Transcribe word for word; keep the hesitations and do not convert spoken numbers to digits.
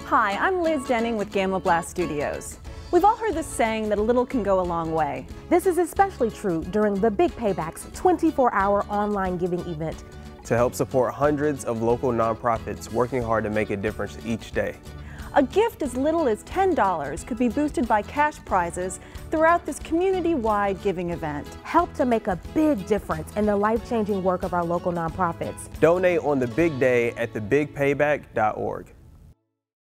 Hi, I'm Liz Denning with Gamma Blast Studios. We've all heard this saying that a little can go a long way. This is especially true during the Big Payback's twenty-four hour online giving event. To help support hundreds of local nonprofits working hard to make a difference each day. A gift as little as ten dollars could be boosted by cash prizes throughout this community-wide giving event. Help to make a big difference in the life-changing work of our local nonprofits. Donate on the big day at the big payback dot org.